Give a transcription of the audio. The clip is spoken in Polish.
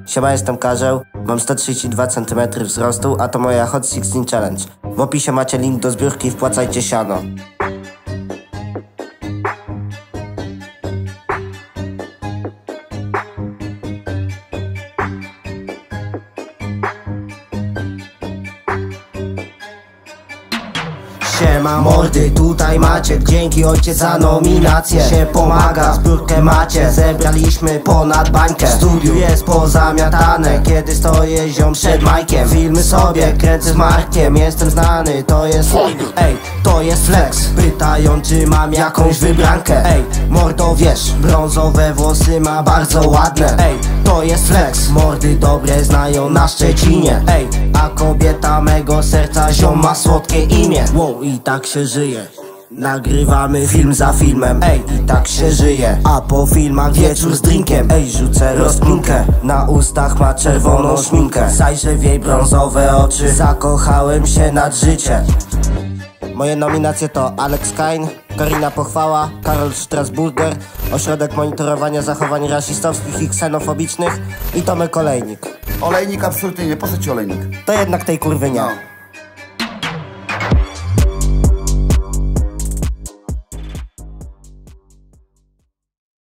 Siema, jestem Karzeł, mam 132 cm wzrostu, a to moja Hot 16 Challenge. W opisie macie link do zbiórki i wpłacajcie siano. Siema mordy, tutaj macie, dzięki ojciec za nominację. Się pomaga, zbiórkę macie, zebraliśmy ponad bańkę. W studiu jest pozamiatane, kiedy stoję ziom przed majkiem. Filmy sobie kręcę z Markiem, jestem znany, to jest ej, to jest flex. Pytają czy mam jakąś wybrankę. Ej, mordo wiesz, brązowe włosy ma bardzo ładne. Ej, to jest flex, mordy dobre znają na Szczecinie. Ej, a kobieta mego serca ziom ma słodkie imię. Wow, i tak się żyje. Nagrywamy film za filmem, ej, i tak się żyje. A po filmach wieczór z drinkiem, ej, rzucę rozkminkę. Na ustach ma czerwoną szminkę, zajrzę w jej brązowe oczy. Zakochałem się nad życie. Moje nominacje to Alex Kain, Karina Pochwała, Karol Strasburger, Ośrodek Monitorowania Zachowań Rasistowskich i Ksenofobicznych i Tomek Olejnik. Olejnik absolutnie nie, po co ci olejnik? To jednak tej kurwy nie. No.